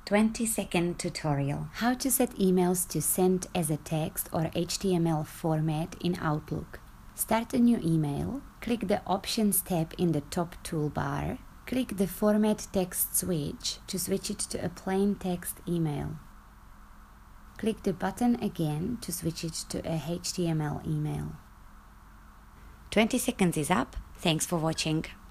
20-second tutorial. How to set emails to send as a text or HTML format in Outlook. Start a new email. Click the Options tab in the top toolbar. Click the Format Text switch to switch it to a plain text email. Click the button again to switch it to a HTML email. 20 seconds is up. Thanks for watching.